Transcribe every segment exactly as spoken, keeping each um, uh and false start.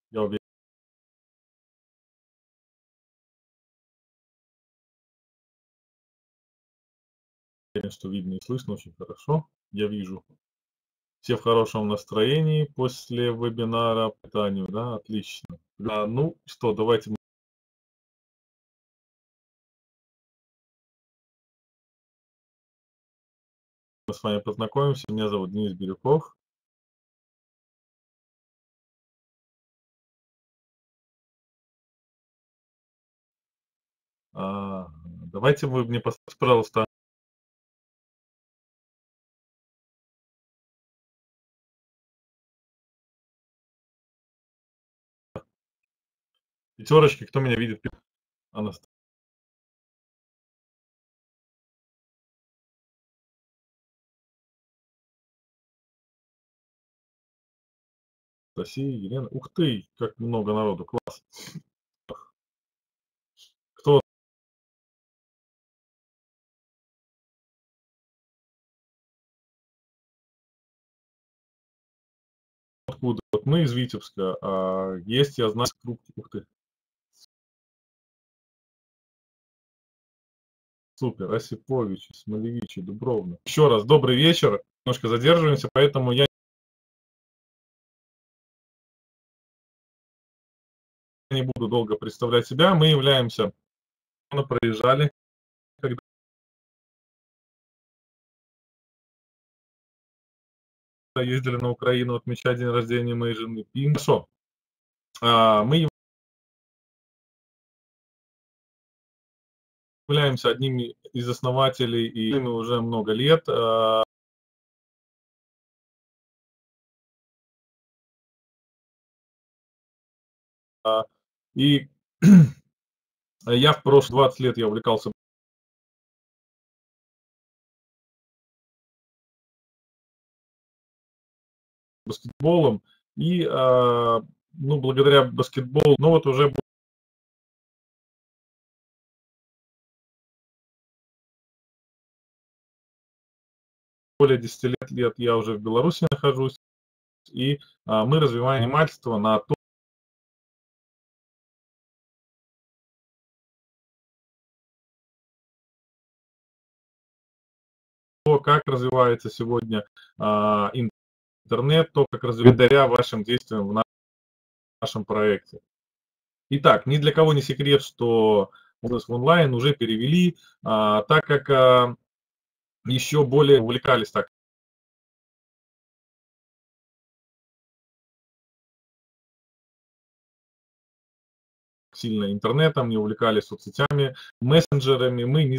Я уверен, что видно и слышно очень хорошо. Я вижу. Все в хорошем настроении после вебинара по питанию, да, отлично. А, ну что, давайте мы с вами познакомимся. Меня зовут Денис Бирюков. А, давайте вы мне поставьте, пожалуйста, пятерочки, кто меня видит. Анастасия, Елена. Ух ты, как много народу, класс. Кто откуда? Вот мы из Витебска, а есть, я знаю, круг. Ух ты, супер, Осиповичи, Смолевичи, Дубровна. Еще раз, добрый вечер. Немножко задерживаемся, поэтому я не буду долго представлять себя. Мы являемся, проезжали, когда ездили на Украину отмечать день рождения моей жены. И хорошо. А, мы являемся одними из основателей и мы уже много лет. А, и я в прошлые двадцать лет я увлекался баскетболом. И, а, ну, благодаря баскетболу, ну, вот уже более десяти лет я уже в Беларуси нахожусь. И а, мы развиваем предпринимательство на то, как развивается сегодня а, интернет, то, как развивается благодаря вашим действиям в нашем проекте. Итак, ни для кого не секрет, что у нас в онлайн уже перевели, а, так как а, еще более увлекались так сильно интернетом, не увлекались соцсетями, мессенджерами, мы не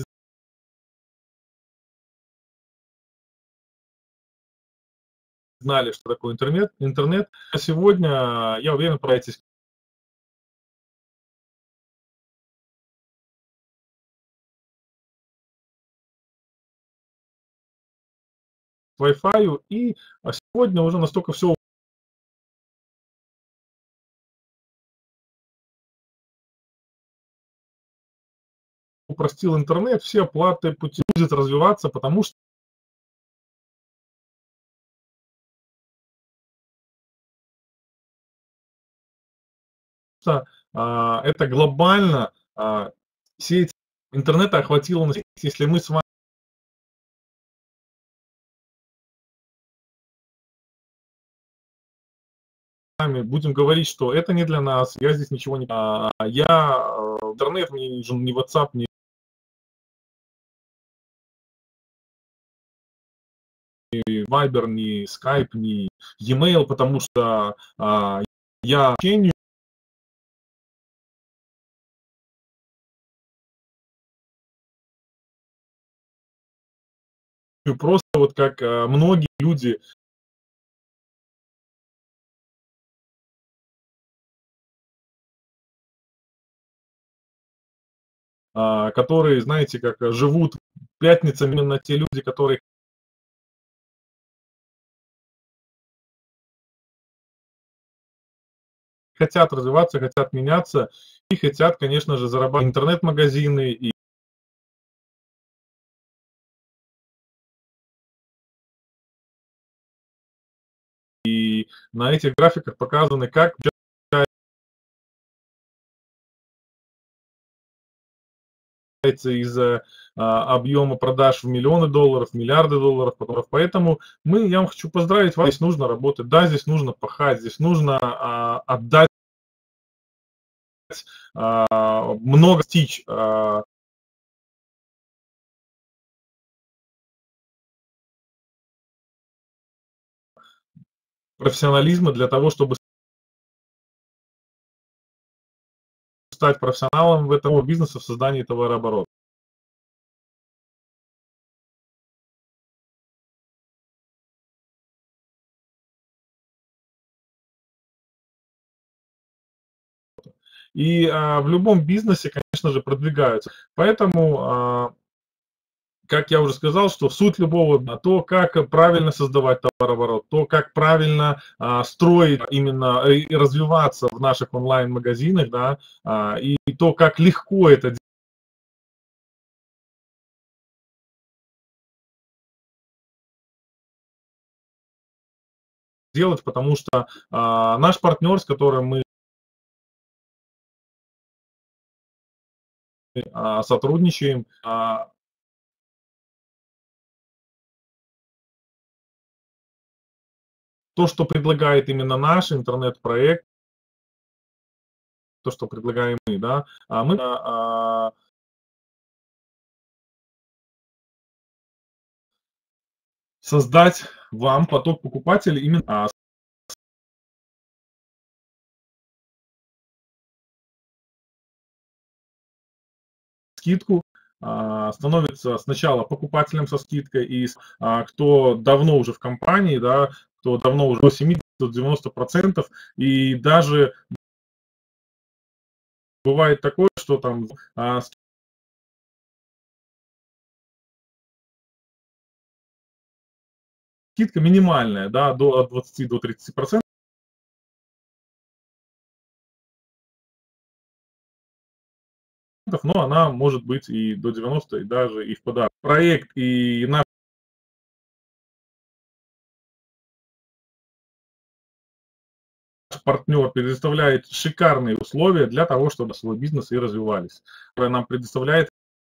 знали, что такое интернет. интернет. А сегодня, я уверен, проектесь к Wi-Fi, и а сегодня уже настолько все упростил интернет, все оплаты пути будет развиваться, потому что а, это глобально а, сеть интернета охватила, если мы с вами будем говорить, что это не для нас, я здесь ничего не... А, я э, интернет, мне не нужен ни WhatsApp, ни Viber, ни Skype, ни E-mail, потому что а, я общению просто вот как а, многие люди а, которые, знаете, как живут пятницами, именно те люди, которые хотят развиваться, хотят меняться и хотят, конечно же, зарабатывать интернет-магазины и и на этих графиках показаны, как из-за а, объема продаж в миллионы долларов, миллиарды долларов. Поэтому мы, я вам хочу поздравить, вам здесь нужно работать, да, здесь нужно пахать, здесь нужно а, отдать а, много стич. А, профессионализма для того, чтобы стать профессионалом в этом бизнесе, в создании товарооборота. И а, в любом бизнесе, конечно же, продвигаются. Поэтому, а, как я уже сказал, что суть любого, то, как правильно создавать товарооборот, то, как правильно а, строить именно и развиваться в наших онлайн-магазинах, да, а, и то, как легко это делать, потому что а, наш партнер, с которым мы а, сотрудничаем, а, то, что предлагает именно наш интернет-проект, то, что предлагаем мы, да, а мы а, создать вам поток покупателей именно а, скидку, а, становится сначала покупателем со скидкой, и а, кто давно уже в компании, да, кто давно уже до семидесяти-девяноста процентов, и даже бывает такое, что там а, скидка минимальная, да, до, от двадцати до тридцати процентов, но она может быть и до девяноста, и даже и в подарок. Проект и наш партнер предоставляет шикарные условия для того, чтобы свой бизнес и развивались. Нам предоставляет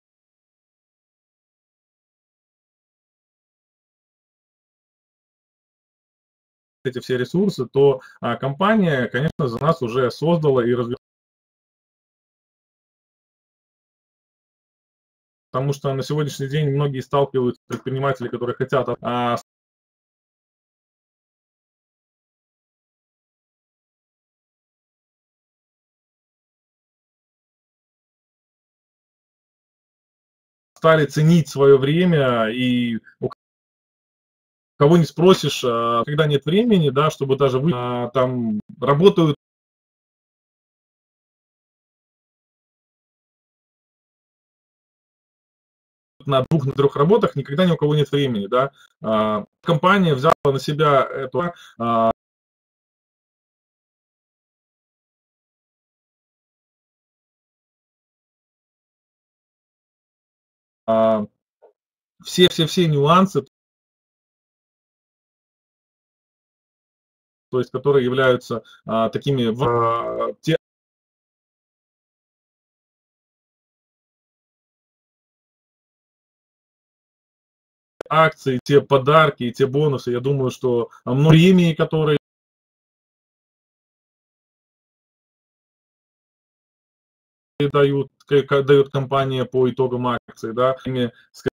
эти все ресурсы, то а, компания, конечно, за нас уже создала и развивает. Потому что на сегодняшний день многие сталкиваются, предприниматели, которые хотят а, стали ценить свое время, и у кого не спросишь, а, когда нет времени, да, чтобы даже вы а, там работают на двух, на трех работах, никогда ни у кого нет времени, да. А, компания взяла на себя эту а, а, все-все-все нюансы, то есть которые являются а, такими в, а, те акции, те подарки, те бонусы, я думаю, что много премии, которые дают, дает компания по итогам акции, да, ими,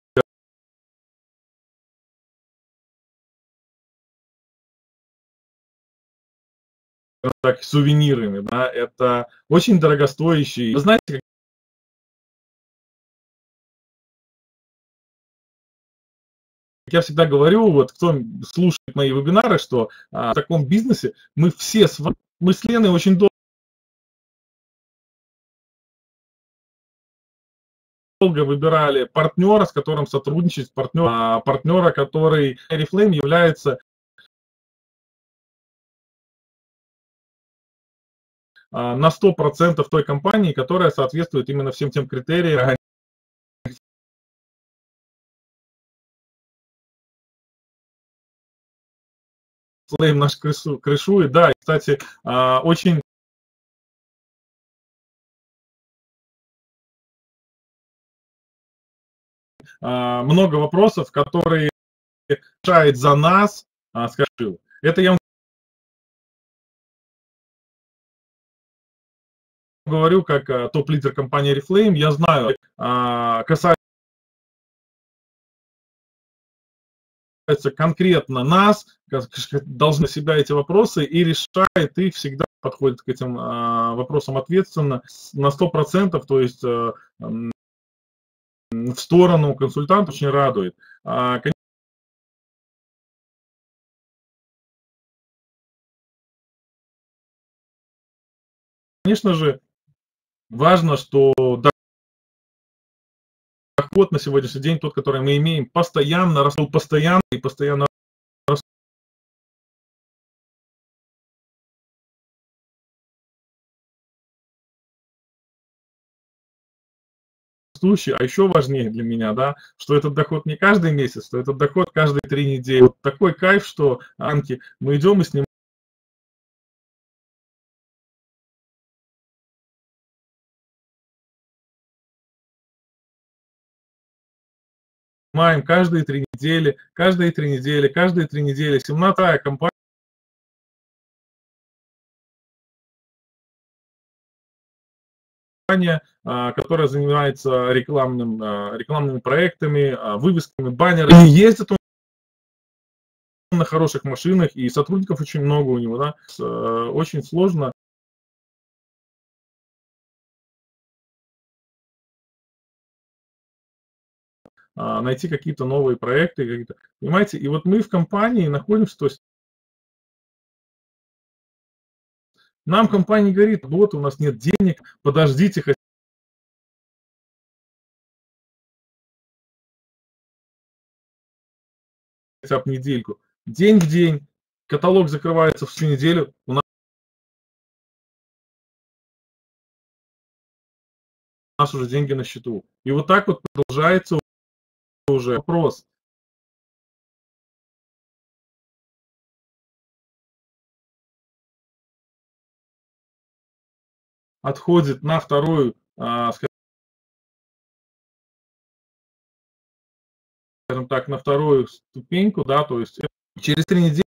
так, сувенирами, да, это очень дорогостоящий. Вы знаете, как я всегда говорю, вот кто слушает мои вебинары, что а, в таком бизнесе мы все с вами, мы с Леной очень долго долго выбирали партнера, с которым сотрудничать, партнера, партнера, который Oriflame является на сто процентов той компании, которая соответствует именно всем тем критериям. Слэйм наш крышу, крышует, да, и, кстати, очень а, много вопросов, которые решает за нас, а, скажу. Это я вам говорю как а, топ-лидер компании Oriflame. Я знаю, а, касается конкретно нас, должны себя эти вопросы и решает их, всегда подходит к этим а, вопросам ответственно на сто процентов, то есть а, в сторону консультанта очень радует. А, конечно же, важно, что доход на сегодняшний день, тот, который мы имеем, постоянно растет, постоянно и постоянно растущий, а еще важнее для меня, да, что этот доход не каждый месяц, что этот доход каждые три недели. Вот такой кайф, что, Анки, мы идем и снимаем каждые три недели, каждые три недели, каждые три недели. семнадцатая компания, которая занимается рекламным, рекламными проектами, вывесками, баннерами. И ездит он на хороших машинах, и сотрудников очень много у него, да, очень сложно найти какие-то новые проекты, какие-то, понимаете, и вот мы в компании находимся, то есть нам компания говорит, вот у нас нет денег, подождите хотя бы недельку. День в день, каталог закрывается всю неделю, у нас уже деньги на счету. И вот так вот продолжается уже вопрос. Отходит на вторую, скажем так, на вторую ступеньку, да, то есть через три недели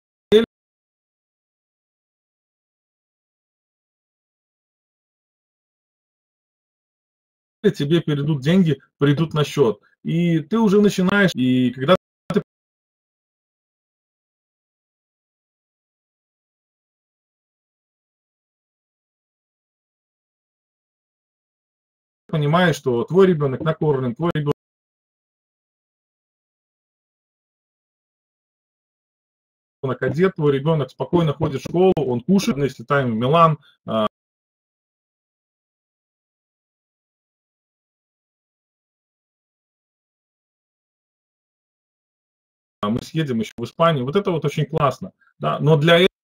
тебе перейдут деньги, придут на счет. И ты уже начинаешь, и когда ты понимаешь, что твой ребенок накормлен, твой ребенок одет, твой ребенок спокойно ходит в школу, он кушает, если летаем в Милан, мы съедем еще в Испанию, вот это вот очень классно, да, но для этого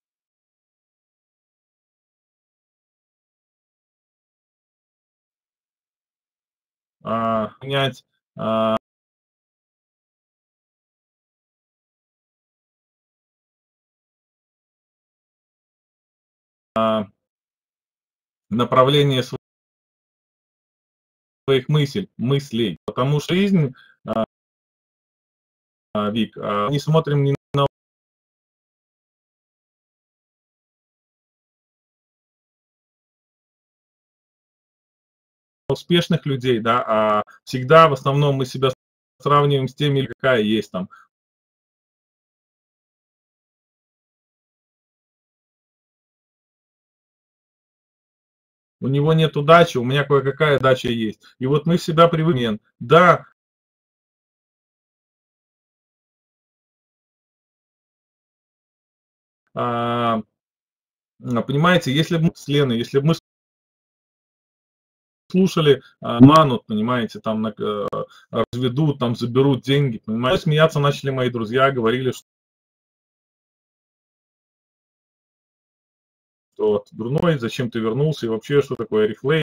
а, понять а, направление своих мыслей, мыслей, потому что жизнь, а, Вик, а, не смотрим не на успешных людей, да, а всегда в основном мы себя сравниваем с теми, какая есть там. У него нет удачи, у меня кое-какая дача есть. И вот мы себя привыкли. Да, а, понимаете, если бы мы с Леной, если бы мы слушали а, манут, понимаете, там на, разведут, там заберут деньги, понимаете, смеяться начали мои друзья, говорили, что что ты дурной, зачем ты вернулся и вообще, что такое Oriflame,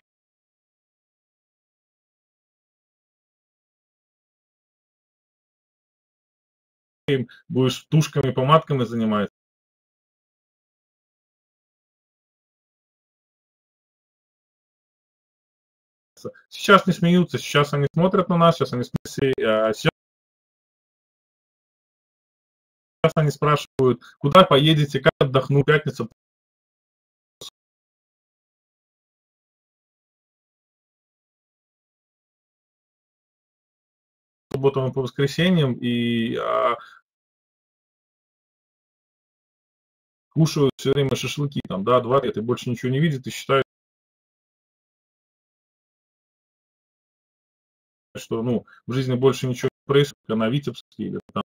будешь тушками, помадками заниматься. Сейчас не смеются, сейчас они смотрят на нас, сейчас они, сейчас они спрашивают, куда поедете, как отдохнуть, пятница, субботам и по воскресеньям, и а, кушают все время шашлыки, там, да, два лета, и больше ничего не видят, и считают, что, ну, в жизни больше ничего не происходит, а на Витебске или там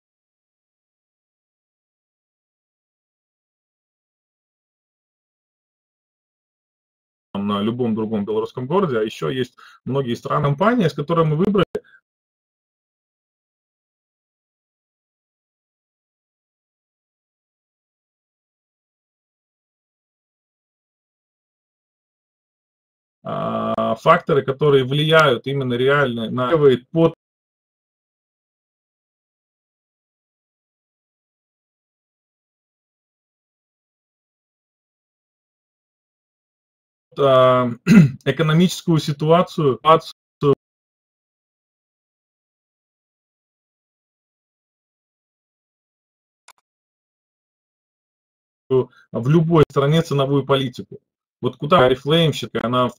на любом другом белорусском городе, а еще есть многие страны, компании, с которыми мы выбрали а, факторы, которые влияют именно реально на под а, экономическую ситуацию, в любой стране ценовую политику. Вот куда Арифлеймщик, она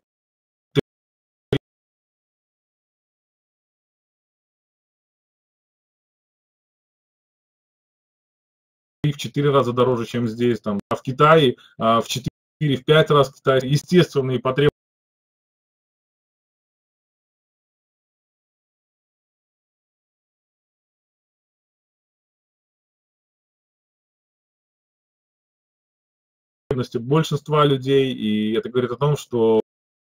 в четыре раза дороже, чем здесь, там, а в Китае а в четыре-пять раз Китай, естественные потребности большинства людей, и это говорит о том, что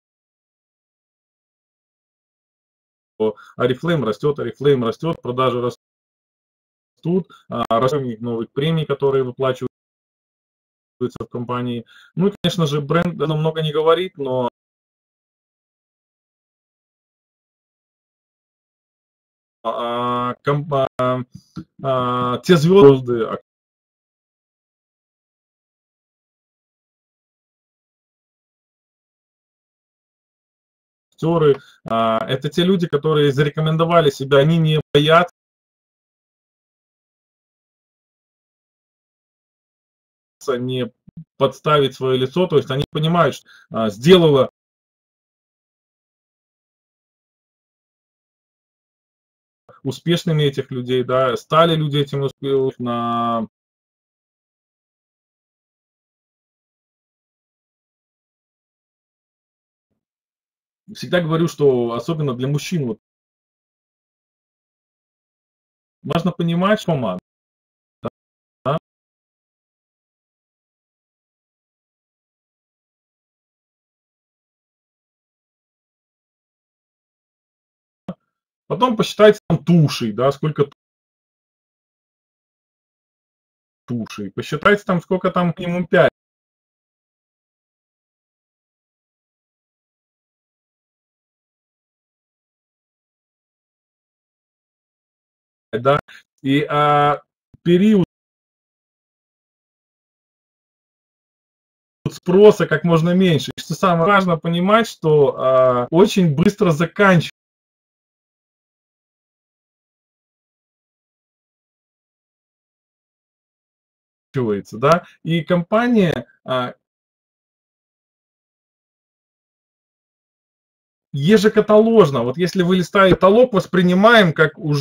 Арифлейм растет, Арифлейм растет, продажи растут, растут новых премий, которые выплачиваются в компании. Ну и, конечно же, бренд оно много не говорит, но а, комп, а, а, те звезды, актеры, а, это те люди, которые зарекомендовали себя, они не боятся не подставить свое лицо, то есть они понимают, что а, сделала успешными этих людей, да, стали люди этим успешными на всегда говорю, что особенно для мужчин вот, важно понимать, что команда, да? Потом посчитайте там тушей, да, сколько тушей, посчитайте там сколько там минимум пять, да, и а, период спроса как можно меньше. И что самое важное понимать, что а, очень быстро заканчивается, да, и компания а, ежекаталожно, вот если вы листаете каталог, воспринимаем как уже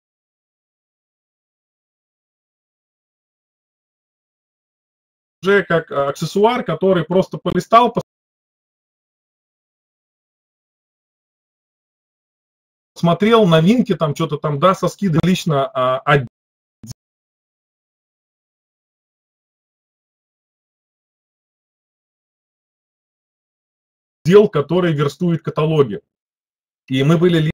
как аксессуар, который просто полистал, посмотрел новинки, там что-то там, да, со скидкой лично а, отдел, который верстует каталоги. И мы были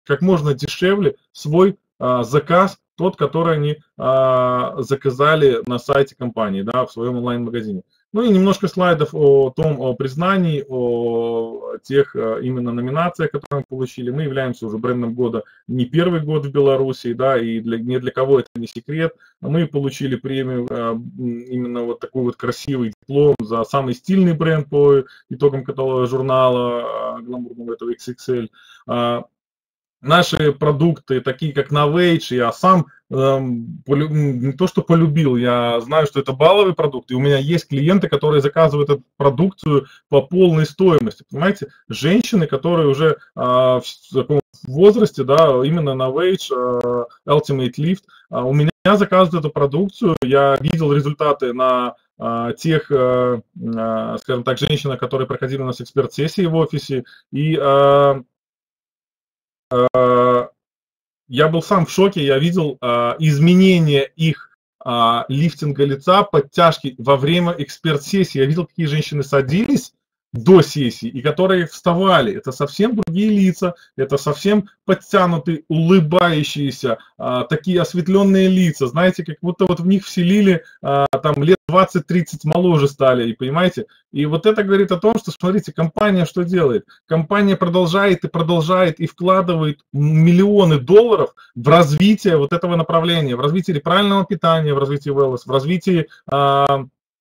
как можно дешевле свой а, заказ, тот, который они а, заказали на сайте компании, да, в своем онлайн-магазине. Ну и немножко слайдов о том, о признании, о тех а, именно номинациях, которые мы получили. Мы являемся уже брендом года не первый год в Беларуси, да, и для, ни для кого это не секрет. Мы получили премию, а, именно вот такой вот красивый диплом за самый стильный бренд по итогам каталога журнала гламурного этого икс икс эль. А, Наши продукты, такие как Novage, я сам эм, полю- не то что полюбил, я знаю, что это баловый продукт, и у меня есть клиенты, которые заказывают эту продукцию по полной стоимости, понимаете, женщины, которые уже а, в таком возрасте, да, именно Novage, а, Ultimate Lift, а, у меня заказывают эту продукцию, я видел результаты на а, тех, а, а, скажем так, женщинах, которые проходили у нас эксперт-сессии в офисе, и а, я был сам в шоке, я видел а, изменения их а, лифтинга лица, подтяжки во время эксперт-сессии. Я видел, какие женщины садились до сессии и которые вставали. Это совсем другие лица, это совсем подтянутые, улыбающиеся, а, такие осветленные лица. Знаете, как будто вот в них вселили а, там лет двадцать-тридцать моложе стали, и понимаете? И вот это говорит о том, что, смотрите, компания что делает? Компания продолжает и продолжает и вкладывает миллионы долларов в развитие вот этого направления, в развитие правильного питания, в развитие wellness, в развитии а,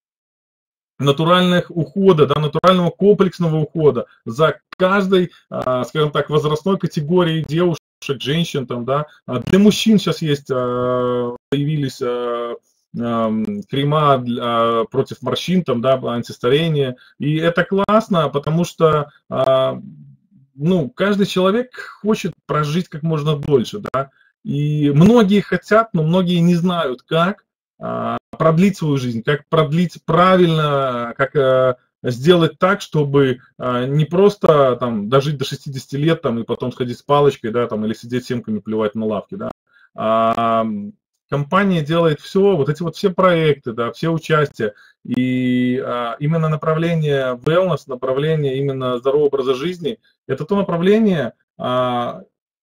натуральных ухода, да, натурального комплексного ухода за каждой, а, скажем так, возрастной категории девушек, женщин, там, да. Для мужчин сейчас есть, а, появились а, крема для, против морщин, там, да, антистарения. И это классно, потому что а, ну, каждый человек хочет прожить как можно дольше, да. И многие хотят, но многие не знают, как а, продлить свою жизнь, как продлить правильно, как а, сделать так, чтобы а, не просто там дожить до шестидесяти лет там, и потом сходить с палочкой, да, там, или сидеть семками, плевать на лавке, да. А, компания делает все, вот эти вот все проекты, да, все участия, и а, именно направление wellness, направление именно здорового образа жизни, это то направление, а,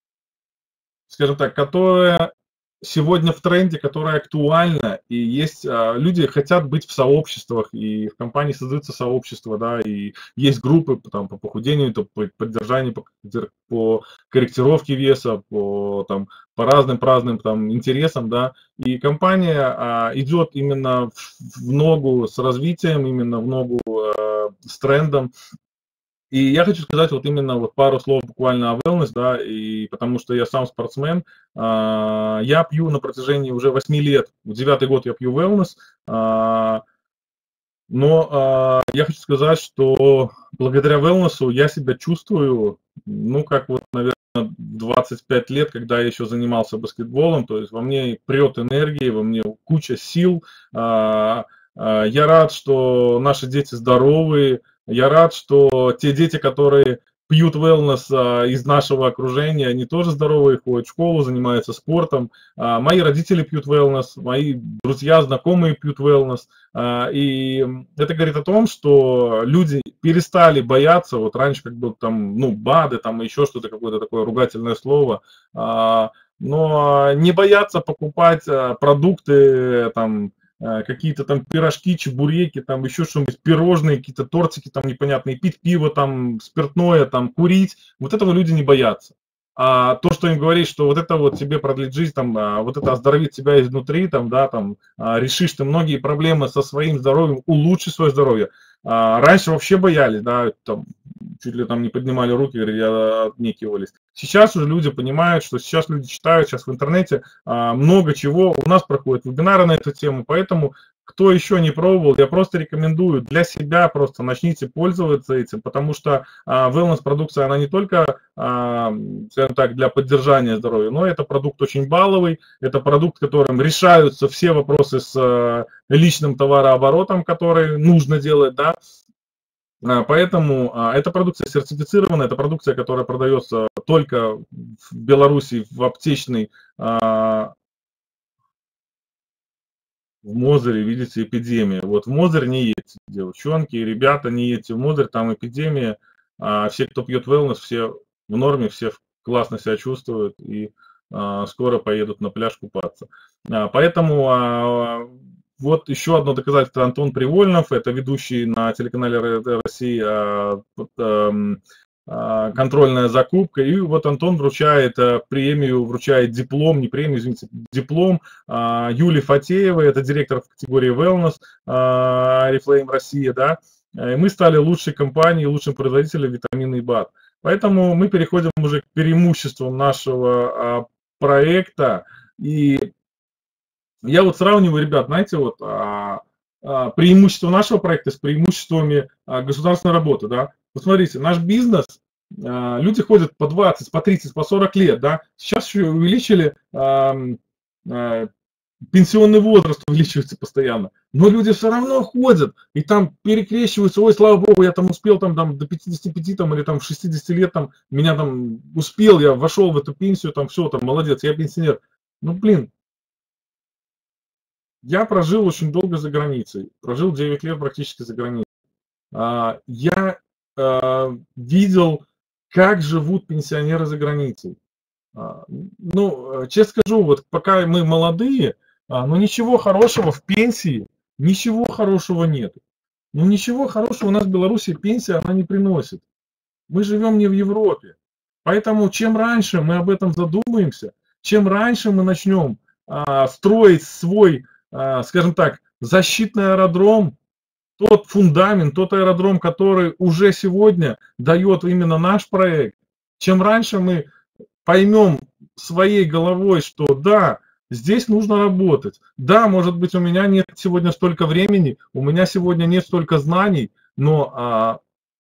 скажем так, которое сегодня в тренде, которое актуально, и есть а, люди хотят быть в сообществах, и в компании создаются сообщества, да, и есть группы там, по похудению, то по поддержанию, по, по корректировке веса, по, там, по разным праздным там, интересам, да, и компания а, идет именно в, в ногу с развитием, именно в ногу а, с трендом. И я хочу сказать вот именно вот пару слов буквально о wellness, да, и потому что я сам спортсмен, а, я пью на протяжении уже восьми лет, в девятый год я пью wellness, а, но а, я хочу сказать, что благодаря wellness я себя чувствую, ну, как вот, наверное, двадцать пять лет, когда я еще занимался баскетболом, то есть во мне прет энергии, во мне куча сил, а, а, я рад, что наши дети здоровые. Я рад, что те дети, которые пьют wellness а, из нашего окружения, они тоже здоровые, ходят в школу, занимаются спортом. А, мои родители пьют wellness, мои друзья, знакомые пьют wellness. А, и это говорит о том, что люди перестали бояться, вот раньше как бы там, ну, БАДы, там еще что-то, какое-то такое ругательное слово, а, но не боятся покупать а, продукты, там, какие-то там пирожки, чебуреки, там еще что-нибудь, пирожные, какие-то тортики там непонятные, пить пиво, там, спиртное, там, курить. Вот этого люди не боятся. А то, что им говорит, что вот это вот тебе продлит жизнь, там, вот это оздоровит тебя изнутри, там, да, там, решишь ты многие проблемы со своим здоровьем, улучшишь свое здоровье. А раньше вообще боялись, да, там, чуть ли там не поднимали руки, говорили, отнекивались. Сейчас уже люди понимают, что сейчас люди читают, сейчас в интернете а, много чего. У нас проходят вебинары на эту тему, поэтому кто еще не пробовал, я просто рекомендую для себя просто начните пользоваться этим, потому что а, wellness-продукция, она не только, а, скажем так, для поддержания здоровья, но это продукт очень баловый, это продукт, которым решаются все вопросы с а, личным товарооборотом, который нужно делать, да. Поэтому а, эта продукция сертифицирована, это продукция, которая продается только в Беларуси в аптечной, а, в Мозыре, видите, эпидемия. Вот в Мозырь не едьте, девчонки, ребята, не едьте в Мозырь, там эпидемия, а все, кто пьет wellness, все в норме, все в классно себя чувствуют и а, скоро поедут на пляж купаться. А, поэтому а, вот еще одно доказательство: Антон Привольнов, это ведущий на телеканале России а, вот, эм, а, «Контрольная закупка». И вот Антон вручает а, премию, вручает диплом, не премию, извините, диплом а, Юлии Фатеевой, это директор в категории Wellness а, Oriflame Россия, да. И мы стали лучшей компанией, лучшим производителем витамина и БАД. Поэтому мы переходим уже к преимуществам нашего а, проекта. И я вот сравниваю, ребят, знаете, вот а, а, преимущества нашего проекта с преимуществами а, государственной работы, да. Вот смотрите, наш бизнес, а, люди ходят по двадцать, по тридцать, по сорок лет, да. Сейчас еще увеличили а, а, пенсионный возраст, увеличивается постоянно, но люди все равно ходят и там перекрещиваются: ой, слава богу, я там успел там, там до пятидесяти пяти там, или там шестидесяти лет, там, меня там успел, я вошел в эту пенсию, там все, там, молодец, я пенсионер. Ну, блин, я прожил очень долго за границей, прожил девять лет практически за границей. А, Я а, видел, как живут пенсионеры за границей. А, Ну, честно скажу, вот пока мы молодые, а, ну ничего хорошего в пенсии, ничего хорошего нет. Ну ничего хорошего у нас в Беларуси пенсия, она не приносит. Мы живем не в Европе. Поэтому чем раньше мы об этом задумаемся, чем раньше мы начнем а, строить свой, а, скажем так, защитный аэродром, тот фундамент, тот аэродром, который уже сегодня дает именно наш проект, чем раньше мы поймем своей головой, что да, здесь нужно работать, да, может быть, у меня нет сегодня столько времени, у меня сегодня нет столько знаний, но а,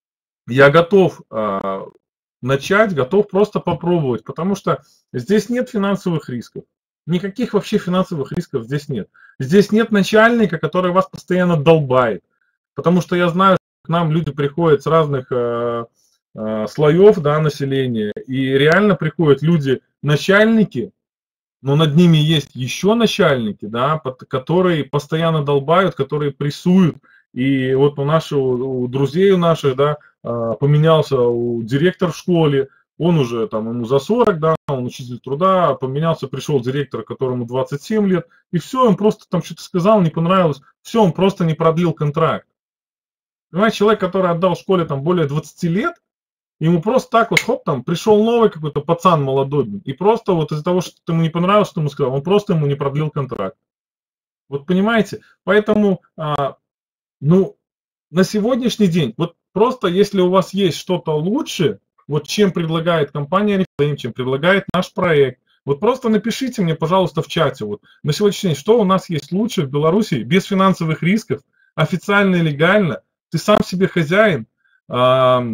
я готов а, начать, готов просто попробовать, потому что здесь нет финансовых рисков. Никаких вообще финансовых рисков здесь нет. Здесь нет начальника, который вас постоянно долбает. Потому что я знаю, что к нам люди приходят с разных э, э, слоев, да, населения, и реально приходят люди, начальники, но над ними есть еще начальники, да, которые постоянно долбают, которые прессуют. И вот у наших, у друзей у наших, да, поменялся у директор в школе, он уже там, ему за сорок, да, он учитель труда, поменялся, пришел директор, которому двадцать семь лет, и все, он просто там что-то сказал, не понравилось, все, он просто не продлил контракт. Понимаете, человек, который отдал в школе там более двадцати лет, ему просто так вот, хоп, там, пришел новый какой-то пацан молодой, и просто вот из-за того, что ему не понравилось, что ему сказал, он просто ему не продлил контракт. Вот понимаете? Поэтому, а, ну, на сегодняшний день, вот просто если у вас есть что-то лучше, вот чем предлагает компания Oriflame, чем предлагает наш проект, вот просто напишите мне, пожалуйста, в чате, вот, на сегодняшний день, что у нас есть лучше в Беларуси, без финансовых рисков, официально и легально, ты сам себе хозяин, а,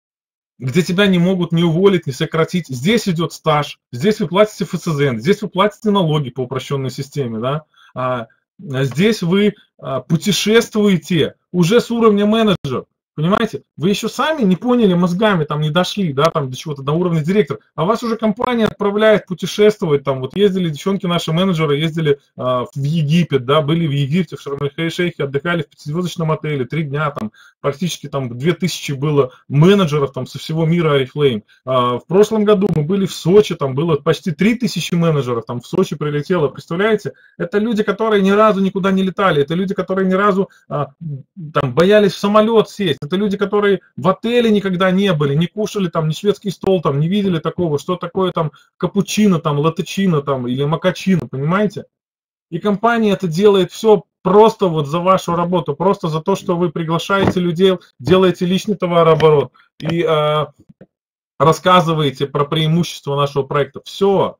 где тебя не могут ни уволить, ни сократить. Здесь идет стаж, здесь вы платите эф эс зэ эн, здесь вы платите налоги по упрощенной системе, да? а, здесь вы а, путешествуете уже с уровня менеджера. Понимаете, вы еще сами не поняли мозгами, там не дошли, да, там до чего-то, до уровня директора, а вас уже компания отправляет путешествовать, там вот ездили девчонки, наши менеджеры, ездили а, в Египет, да, были в Египте, в Шарм-эль-Шейхе, отдыхали в пятизвездочном отеле, три дня, там практически там две тысячи было менеджеров там со всего мира Oriflame. А, в прошлом году мы были в Сочи, там было почти три тысячи менеджеров, там в Сочи прилетело, представляете? Это люди, которые ни разу никуда не летали, это люди, которые ни разу а, там боялись в самолет сесть. Это люди, которые в отеле никогда не были, не кушали там ни шведский стол, там не видели такого, что такое там капучино, там латечино там или макачино, понимаете? И компания это делает все просто вот за вашу работу, просто за то, что вы приглашаете людей, делаете личный товарооборот и э, рассказываете про преимущества нашего проекта. Все.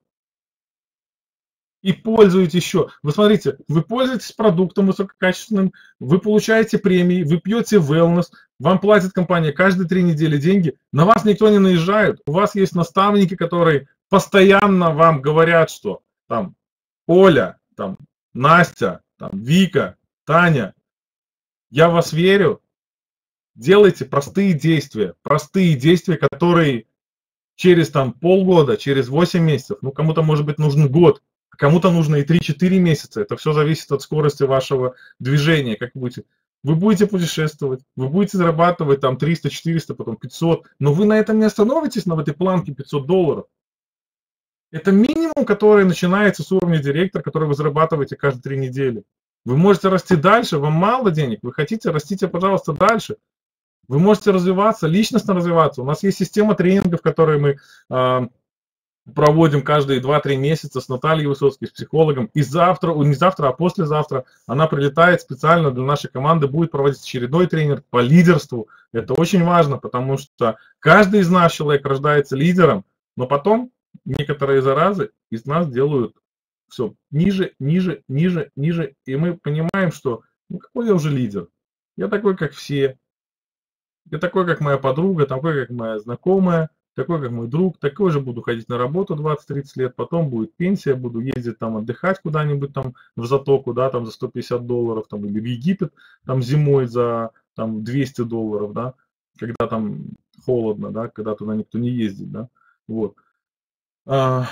И пользуетесь еще. Вы смотрите, вы пользуетесь продуктом высококачественным, вы получаете премии, вы пьете wellness, вам платит компания каждые три недели деньги, на вас никто не наезжает, у вас есть наставники, которые постоянно вам говорят, что там Оля, там Настя, там Вика, Таня, я в вас верю, делайте простые действия, простые действия, которые через там полгода, через восемь месяцев, ну кому-то может быть нужен год, а кому-то нужно и три-четыре месяца. Это все зависит от скорости вашего движения. Как будете. Вы будете путешествовать, вы будете зарабатывать там триста-четыреста, потом пятьсот, но вы на этом не остановитесь, на этой планке пятьсот долларов. Это минимум, который начинается с уровня директора, который вы зарабатываете каждые три недели. Вы можете расти дальше, вам мало денег, вы хотите, растите, пожалуйста, дальше. Вы можете развиваться, личностно развиваться. У нас есть система тренингов, которые мы э, проводим каждые два-три месяца с Натальей Высоцкой, с психологом. И завтра, не завтра, а послезавтра она прилетает специально для нашей команды, будет проводить очередной тренинг по лидерству. Это очень важно, потому что каждый из нас, человек, рождается лидером, но потом некоторые заразы из нас делают все ниже, ниже, ниже, ниже. И мы понимаем, что ну какой я уже лидер? Я такой, как все. Я такой, как моя подруга, такой, как моя знакомая, такой, как мой друг, такой же буду ходить на работу двадцать-тридцать лет, потом будет пенсия, буду ездить там отдыхать куда-нибудь там в Затоку, да, там за сто пятьдесят долларов, там, или в Египет, там зимой за там двести долларов, да, когда там холодно, да, когда туда никто не ездит, да, вот. А...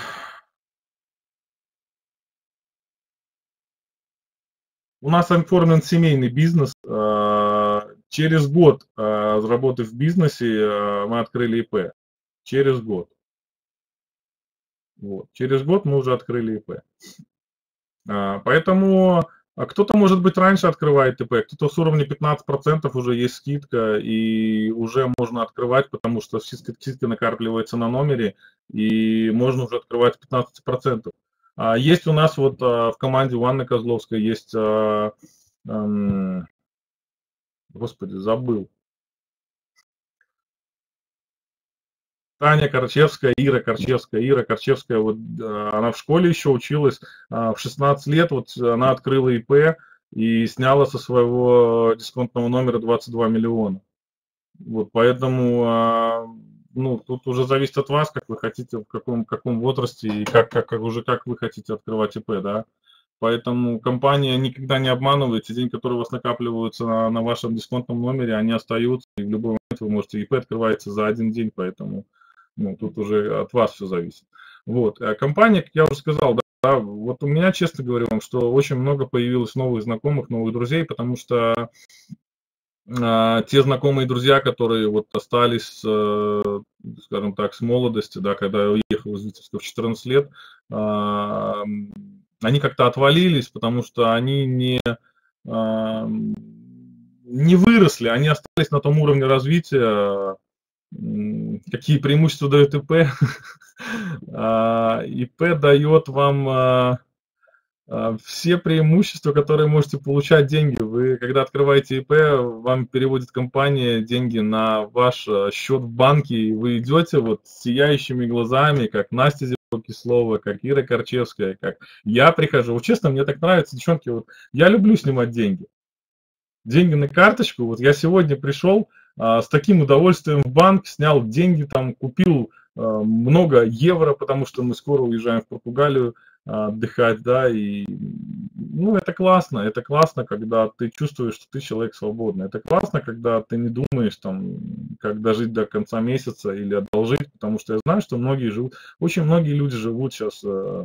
У нас оформлен семейный бизнес. Через год работы в бизнесе мы открыли ИП. Через год. Вот. Через год мы уже открыли ИП. Поэтому кто-то, может быть, раньше открывает ИП, кто-то с уровня пятнадцать процентов уже есть скидка, и уже можно открывать, потому что скидка накапливается на номере, и можно уже открывать пятнадцать процентов. Есть у нас вот в команде у Анны Козловской есть, господи, забыл. Таня Корчевская, Ира Корчевская, Ира Корчевская, вот она в школе еще училась, в шестнадцать лет вот она открыла ИП и сняла со своего дисконтного номера двадцать два миллиона. Вот, поэтому, ну, тут уже зависит от вас, как вы хотите, в каком, каком возрасте и как, как, как уже как вы хотите открывать ИП, да. Поэтому компания никогда не обманывает, те деньги, которые у вас накапливаются на, на вашем дисконтном номере, они остаются, и в любой момент вы можете, ИП открывается за один день, поэтому ну, тут уже от вас все зависит. Вот. А компания, как я уже сказал, да, да, вот у меня, честно говорю вам, что очень много появилось новых знакомых, новых друзей, потому что а, те знакомые друзья, которые вот остались, а, скажем так, с молодости, да, когда я уехал из Витебска в четырнадцать лет, а, они как-то отвалились, потому что они не, а, не выросли, они остались на том уровне развития. Какие преимущества дает ИП? ИП дает вам все преимущества, которые можете получать деньги. Вы, когда открываете ИП, вам переводит компания деньги на ваш счет в банке, и вы идете вот с сияющими глазами, как Настя Кислова, как Ира Корчевская, как я прихожу. Вот честно, мне так нравится, девчонки, вот я люблю снимать деньги. Деньги на карточку. Вот я сегодня пришел а, с таким удовольствием в банк, снял деньги, там купил а, много евро, потому что мы скоро уезжаем в Португалию а, отдыхать, да, и ну это классно, это классно, когда ты чувствуешь, что ты человек свободный, это классно, когда ты не думаешь там, как дожить до конца месяца или одолжить, потому что я знаю, что многие живут, очень многие люди живут сейчас а,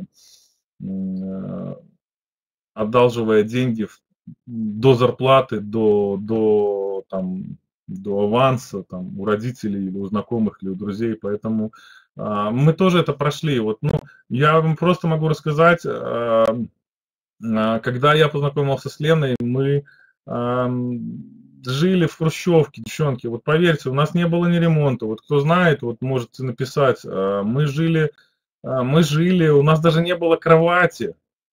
а, одалживая деньги в до зарплаты, до, до, там, до аванса там, у родителей, или у знакомых, или у друзей. Поэтому а, мы тоже это прошли. Вот, ну, я вам просто могу рассказать, а, а, когда я познакомился с Леной, мы а, жили в хрущевке, девчонки. Вот поверьте, у нас не было ни ремонта. Вот кто знает, вот можете написать. А, мы жили, а, мы жили, у нас даже не было кровати.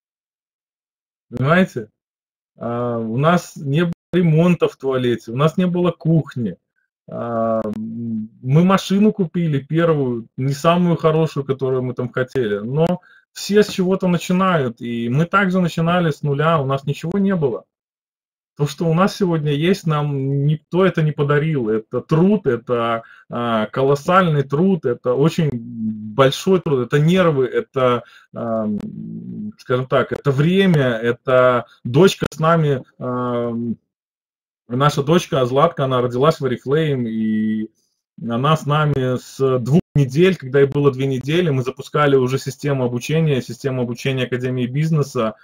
Понимаете? Uh, у нас не было ремонта в туалете, у нас не было кухни. Uh, мы машину купили первую, не самую хорошую, которую мы там хотели, но все с чего-то начинают, и мы также начинали с нуля, у нас ничего не было. То, что у нас сегодня есть, нам никто это не подарил. Это труд, это а, колоссальный труд, это очень большой труд, это нервы, это, а, скажем так, это время, это дочка с нами, а, наша дочка Златка, она родилась в Oriflame, и она с нами с двух недель, когда ей было две недели, мы запускали уже систему обучения, систему обучения Академии бизнеса.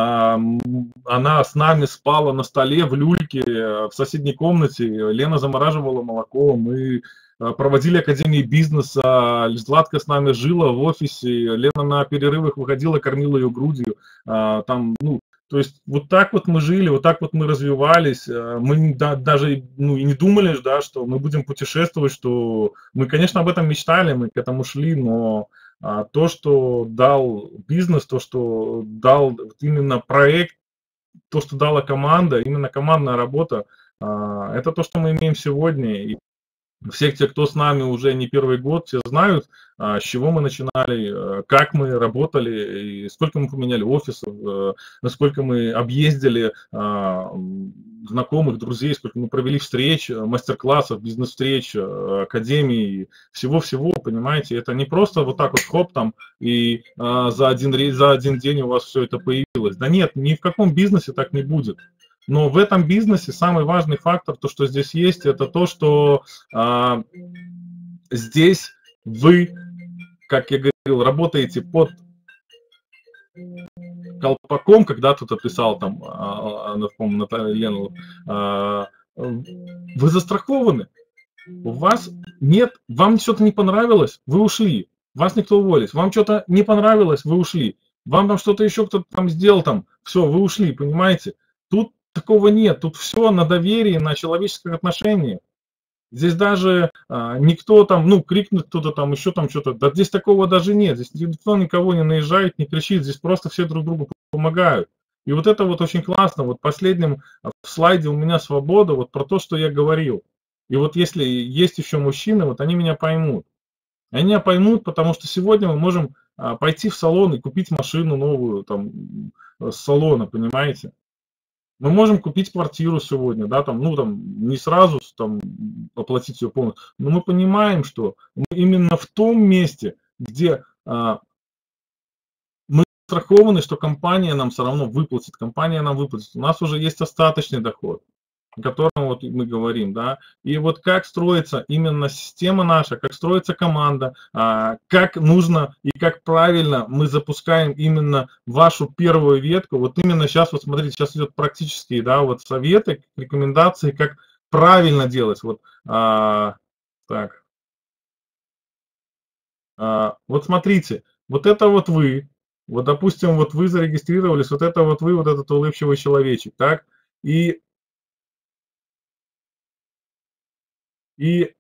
Она с нами спала на столе в люльке в соседней комнате. Лена замораживала молоко, мы проводили Академии бизнеса, Златка с нами жила в офисе, Лена на перерывах выходила, кормила ее грудью, там, ну, то есть вот так вот мы жили, вот так вот мы развивались, мы да, даже ну, и не думали, да, что мы будем путешествовать, что мы, конечно, об этом мечтали, мы к этому шли, но а, то, что дал бизнес, то, что дал именно проект, то, что дала команда, именно командная работа, а, это то, что мы имеем сегодня. И всех тех, кто с нами уже не первый год, все знают, с чего мы начинали, как мы работали, и сколько мы поменяли офисов, насколько мы объездили знакомых, друзей, сколько мы провели встреч, мастер-классов, бизнес-встреч, академий, всего-всего, понимаете. Это не просто вот так вот хоп там, и за один, за один день у вас все это появилось. Да нет, ни в каком бизнесе так не будет. Но в этом бизнесе самый важный фактор, то, что здесь есть, это то, что а, здесь вы, как я говорил, работаете под колпаком, когда кто-то писал там, а, помню, Наталья Лена, а, вы застрахованы. У вас нет, вам что-то не понравилось, вы ушли. Вас никто уволит. Вам что-то не понравилось, вы ушли. Вам там что-то еще кто-то там сделал, там, все, вы ушли, понимаете? Тут такого нет, тут все на доверии, на человеческих отношениях. Здесь даже а, никто там, ну, крикнет кто-то там, еще там что-то, да здесь такого даже нет, здесь никто никого не наезжает, не кричит, здесь просто все друг другу помогают. И вот это вот очень классно, вот в последнем в слайде у меня свобода, вот про то, что я говорил. И вот если есть еще мужчины, вот они меня поймут. Они меня поймут, потому что сегодня мы можем а, пойти в салон и купить машину новую там с салона, понимаете? Мы можем купить квартиру сегодня, да, там, ну, там, не сразу там, оплатить ее полностью, но мы понимаем, что мы именно в том месте, где а, мы страхованы, что компания нам все равно выплатит, компания нам выплатит, у нас уже есть остаточный доход, о котором вот мы говорим, да, и вот как строится именно система наша, как строится команда, как нужно и как правильно мы запускаем именно вашу первую ветку, вот именно сейчас, вот смотрите, сейчас идет практические, да, вот советы, рекомендации, как правильно делать, вот, а, так, а, вот смотрите, вот это вот вы, вот, допустим, вот вы зарегистрировались, вот это вот вы, вот этот улыбчивый человечек, так, и И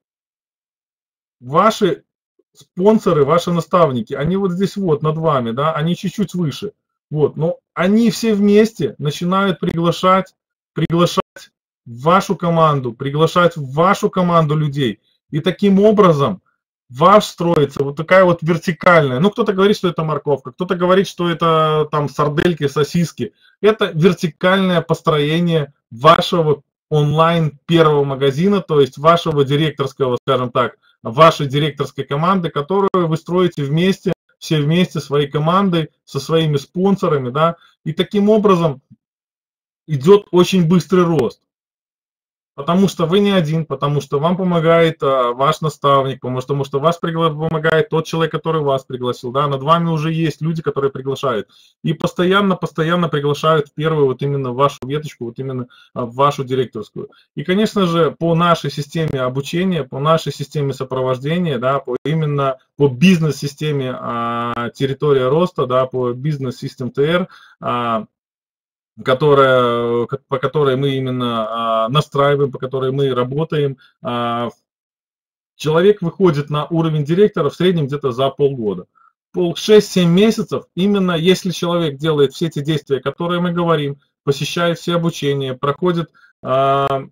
ваши спонсоры, ваши наставники, они вот здесь вот над вами, да, они чуть-чуть выше. Вот, но они все вместе начинают приглашать, приглашать в вашу команду, приглашать в вашу команду людей. И таким образом ваш строится вот такая вот вертикальная. Ну, кто-то говорит, что это морковка, кто-то говорит, что это там сардельки, сосиски. Это вертикальное построение вашего онлайн первого магазина, то есть вашего директорского, скажем так, вашей директорской команды, которую вы строите вместе, все вместе своей командой, со своими спонсорами, да, и таким образом идет очень быстрый рост. Потому что вы не один, потому что вам помогает а, ваш наставник, потому что, потому что вас пригла... помогает тот человек, который вас пригласил, да, над вами уже есть люди, которые приглашают. И постоянно, постоянно приглашают в первую вот именно вашу веточку, вот именно а, в вашу директорскую. И, конечно же, по нашей системе обучения, по нашей системе сопровождения, да, по, именно по бизнес-системе а, территория роста, да, по бизнес-систем ТР, а, которая, по которой мы именно а, настраиваем, по которой мы работаем, а, человек выходит на уровень директора в среднем где-то за полгода. Пол шесть-семь месяцев, именно если человек делает все эти действия, которые мы говорим, посещает все обучения, проходит а,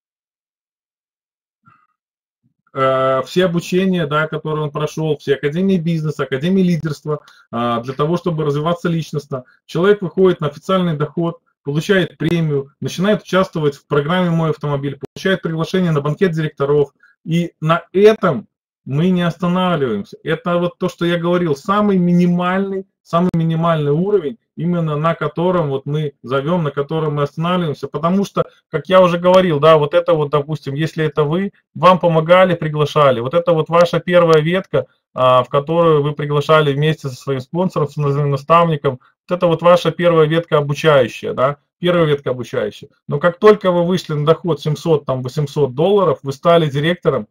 все обучения, да, которые он прошел, все академии бизнеса, академии лидерства, для того, чтобы развиваться личностно. Человек выходит на официальный доход, получает премию, начинает участвовать в программе «Мой автомобиль», получает приглашение на банкет директоров. И на этом мы не останавливаемся. Это вот то, что я говорил, самый минимальный, самый минимальный уровень, именно на котором вот мы зовем, на котором мы останавливаемся, потому что, как я уже говорил, да, вот это вот, допустим, если это вы, вам помогали, приглашали, вот это вот ваша первая ветка, а, в которую вы приглашали вместе со своим спонсором, со своим наставником, вот это вот ваша первая ветка обучающая, да, первая ветка обучающая. Но как только вы вышли на доход семьсот, там, восемьсот долларов, вы стали директором,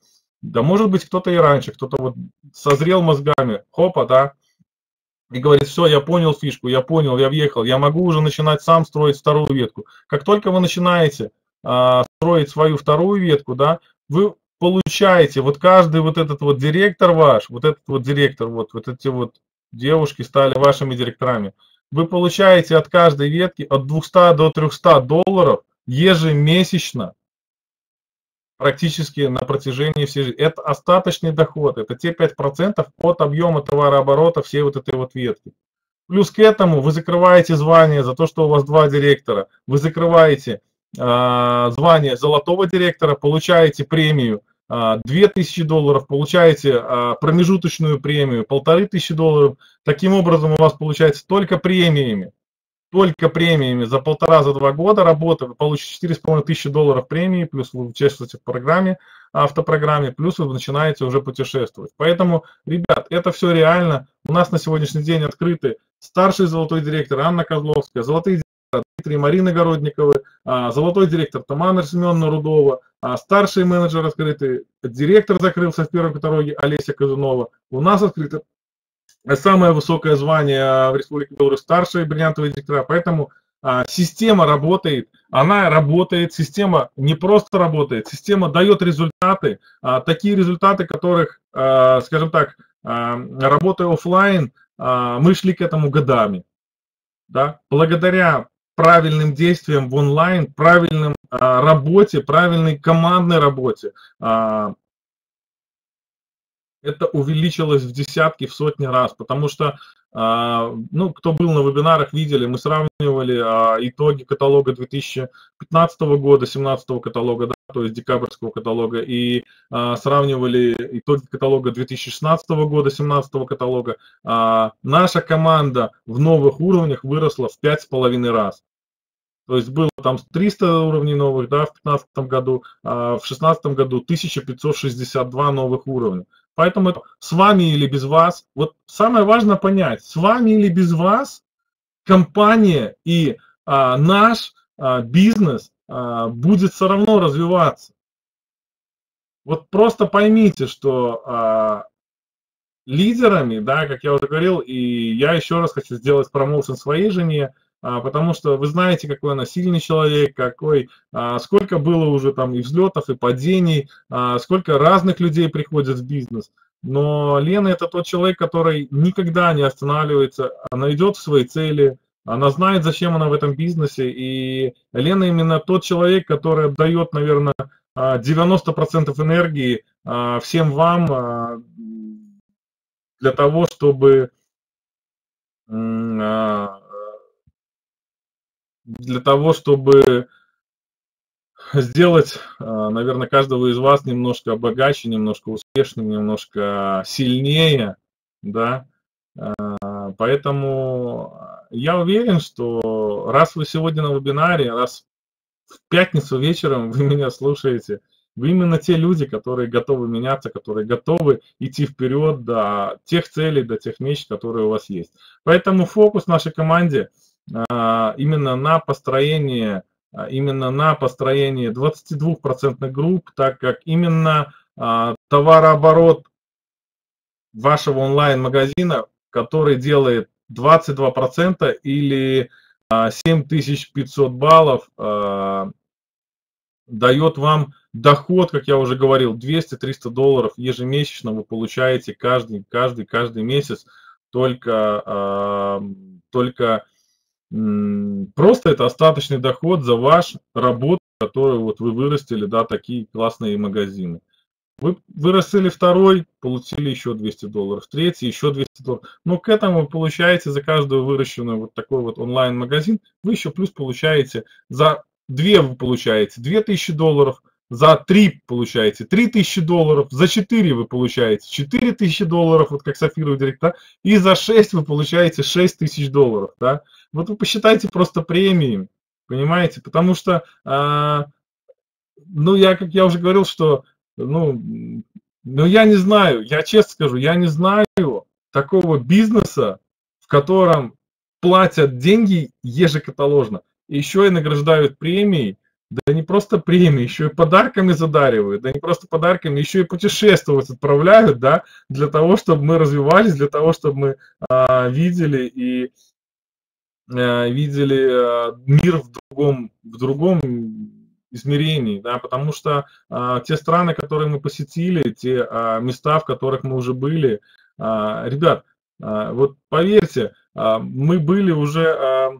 Да может быть кто-то и раньше, кто-то вот созрел мозгами, хопа, да, и говорит, все, я понял фишку, я понял, я въехал, я могу уже начинать сам строить вторую ветку. Как только вы начинаете а, строить свою вторую ветку, да, вы получаете, вот каждый вот этот вот директор ваш, вот этот вот директор, вот, вот эти вот девушки стали вашими директорами, вы получаете от каждой ветки от двухсот до трёхсот долларов ежемесячно, практически на протяжении всей жизни. Это остаточный доход, это те пять процентов от объема товарооборота всей вот этой вот ветки. Плюс к этому вы закрываете звание за то, что у вас два директора, вы закрываете э, звание золотого директора, получаете премию э, две тысячи долларов, получаете э, промежуточную премию полторы тысячи долларов. Таким образом у вас получается только премиями. Только премиями за полтора, за два года работы вы получите четыре с половиной тысячи долларов премии, плюс вы участвуете в программе, автопрограмме, плюс вы начинаете уже путешествовать. Поэтому, ребят, это все реально. У нас на сегодняшний день открыты старший золотой директор Анна Козловская, золотые директоры Дмитрий и Марина Городниковы, золотой директор Тамара Семеновна Рудова, старший менеджер открытый, директор закрылся в первой каталоге Олеся Казунова. У нас открыто самое высокое звание в Республике Беларусь, старшие бриллиантовые директора. Поэтому а, система работает, она работает, система не просто работает, система дает результаты, а, такие результаты, которых, а, скажем так, а, работая офлайн, а, мы шли к этому годами. Да? Благодаря правильным действиям в онлайн, правильным а, работе, правильной командной работе, а, это увеличилось в десятки, в сотни раз, потому что, ну, кто был на вебинарах, видели, мы сравнивали итоги каталога две тысячи пятнадцатого года, две тысячи семнадцатого каталога, да, то есть декабрьского каталога, и сравнивали итоги каталога две тысячи шестнадцатого года, две тысячи семнадцатого каталога. Наша команда в новых уровнях выросла в пять с половиной раз. То есть было там триста уровней новых, да, в две тысячи пятнадцатом году, а в две тысячи шестнадцатом году тысяча пятьсот шестьдесят два новых уровня. Поэтому это с вами или без вас, вот самое важное понять, с вами или без вас компания и а, наш а, бизнес а, будет все равно развиваться. Вот просто поймите, что а, лидерами, да, как я уже говорил, и я еще раз хочу сделать промоушен своей жене, потому что вы знаете, какой она сильный человек, какой, сколько было уже там и взлетов, и падений, сколько разных людей приходит в бизнес. Но Лена это тот человек, который никогда не останавливается, она идет в свои цели, она знает, зачем она в этом бизнесе, и Лена именно тот человек, который отдает, наверное, девяносто процентов энергии всем вам для того, чтобы для того, чтобы сделать, наверное, каждого из вас немножко богаче, немножко успешнее, немножко сильнее, да. Поэтому я уверен, что раз вы сегодня на вебинаре, раз в пятницу вечером вы меня слушаете, вы именно те люди, которые готовы меняться, которые готовы идти вперед до тех целей, до тех мечт, которые у вас есть. Поэтому фокус нашей команде именно на построение, именно на построение двадцатидвухпроцентных групп, так как именно товарооборот вашего онлайн-магазина, который делает двадцать два процента или семь тысяч пятьсот баллов, дает вам доход, как я уже говорил, двести-триста долларов ежемесячно вы получаете каждый, каждый, каждый месяц, только, только просто это остаточный доход за ваш работу, которую вот вы вырастили, да, такие классные магазины. Вы вырастили второй, получили еще двести долларов, третий еще двести долларов. Но к этому вы получаете за каждую выращенную вот такой вот онлайн-магазин, вы еще плюс получаете, за две вы получаете две тысячи долларов, за три получаете три тысячи долларов, за четыре вы получаете четыре тысячи долларов, вот как Сафировый директор, и за шесть вы получаете шесть тысяч долларов, да. Вот вы посчитайте просто премиями, понимаете, потому что, э, ну, я, как я уже говорил, что, ну, ну, я не знаю, я честно скажу, я не знаю такого бизнеса, в котором платят деньги ежекаталожно, еще и награждают премией Да не просто премии, еще и подарками задаривают, да не просто подарками, еще и путешествовать отправляют, да, для того, чтобы мы развивались, для того, чтобы мы а, видели и а, видели а, мир в другом, в другом измерении, да, потому что а, те страны, которые мы посетили, те а, места, в которых мы уже были, а, ребят, а, вот поверьте, а, мы были уже, а,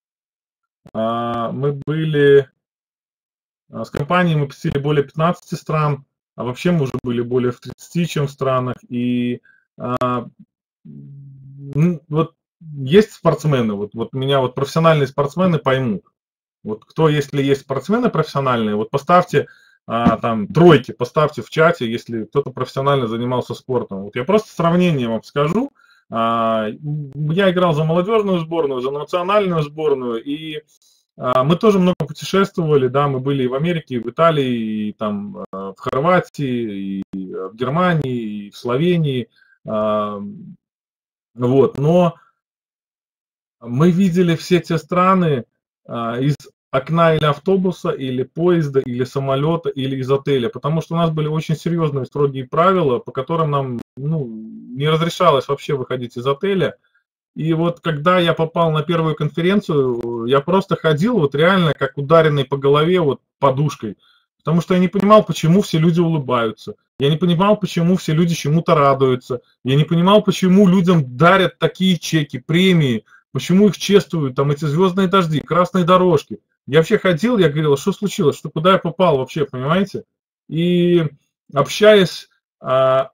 а, мы были а, с компанией, мы посетили более пятнадцати стран, а вообще мы уже были более в тридцати чем странах, и а, м, вот есть спортсмены, вот, вот меня вот профессиональные спортсмены поймут. Вот кто, если есть спортсмены профессиональные, вот поставьте а, там тройки, поставьте в чате, если кто-то профессионально занимался спортом. Вот я просто сравнение вам скажу. А, я играл за молодежную сборную, за национальную сборную, и а, мы тоже много путешествовали, да, мы были и в Америке, и в Италии, и там а, в Хорватии, и в Германии, и в Словении. А, вот, но мы видели все те страны а, из окна или автобуса, или поезда, или самолета, или из отеля, потому что у нас были очень серьезные, строгие правила, по которым нам ну, не разрешалось вообще выходить из отеля. И вот когда я попал на первую конференцию, я просто ходил вот реально как ударенный по голове вот подушкой, потому что я не понимал, почему все люди улыбаются. Я не понимал, почему все люди чему-то радуются. Я не понимал, почему людям дарят такие чеки, премии, почему их чествуют, там эти звездные дожди, красные дорожки. Я вообще ходил, я говорил, что случилось, что куда я попал вообще, понимаете? И общаясь, а,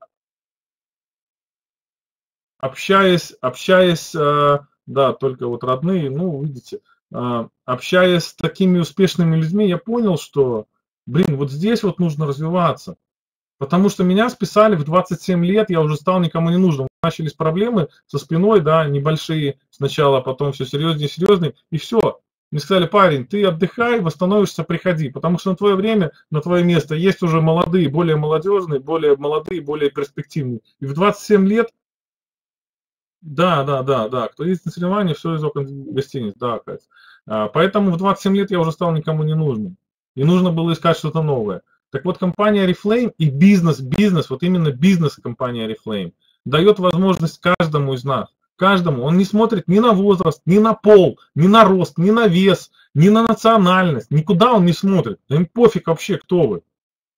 общаясь, общаясь, а, да, только вот родные, ну, видите, а, общаясь с такими успешными людьми, я понял, что, блин, вот здесь вот нужно развиваться. Потому что меня списали в двадцать семь лет, я уже стал никому не нужным. Начались проблемы со спиной, да, небольшие сначала, а потом все серьезнее и серьезнее, и все. Мне сказали, парень, ты отдыхай, восстановишься, приходи, потому что на твое время, на твое место есть уже молодые, более молодежные, более молодые, более перспективные. И в двадцать семь лет, да, да, да, да, кто ездит на соревнования, все из окон гостиниц, да, Кать. А, Поэтому в двадцать семь лет я уже стал никому не нужным. И нужно было искать что-то новое. Так вот, компания Oriflame и бизнес, бизнес, вот именно бизнес компания Oriflame дает возможность каждому из нас, каждому, он не смотрит ни на возраст, ни на пол, ни на рост, ни на вес, ни на национальность, никуда он не смотрит. Да им пофиг вообще, кто вы.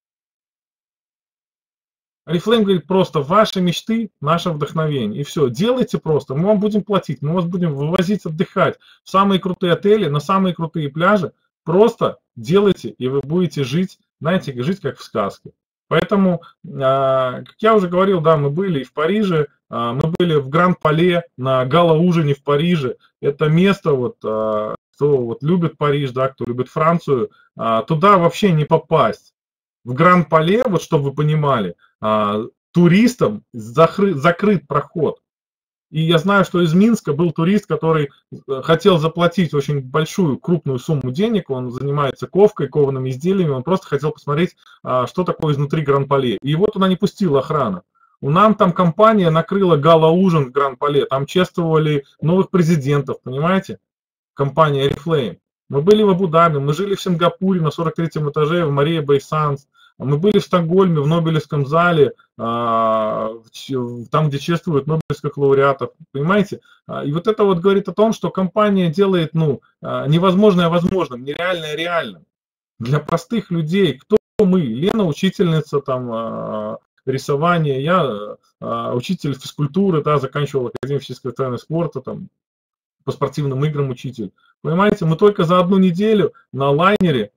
Oriflame говорит просто, ваши мечты, наше вдохновение. И все, делайте просто, мы вам будем платить, мы вас будем вывозить отдыхать в самые крутые отели, на самые крутые пляжи. Просто делайте, и вы будете жить, знаете, жить как в сказке. Поэтому, а, как я уже говорил, да, мы были и в Париже, а, мы были в Гран-Пале на гала-ужине в Париже. Это место, вот, а, кто вот любит Париж, да, кто любит Францию, а, туда вообще не попасть. В Гран-Пале, вот чтобы вы понимали, а, туристам закрыт, закрыт проход. И я знаю, что из Минска был турист, который хотел заплатить очень большую, крупную сумму денег, он занимается ковкой, коваными изделиями, он просто хотел посмотреть, а, что такое изнутри Гран-Пале. И его туда не пустила охрана. У нам там компания накрыла гала-ужин в Гран-Пале, там чествовали новых президентов, понимаете? Компания Oriflame. Мы были в Абу-Даби, мы жили в Сингапуре на сорок третьем этаже в Мария Бэй Санс. Мы были в Стокгольме, в Нобелевском зале, а, там, где чествуют нобелевских лауреатов, понимаете? И вот это вот говорит о том, что компания делает, ну, невозможное возможным, нереальное реальным. Для простых людей, кто мы? Лена учительница там рисования, я учитель физкультуры, да, заканчивал Академию физического воспитания и спорта, там, по спортивным играм учитель. Понимаете, мы только за одну неделю на лайнере.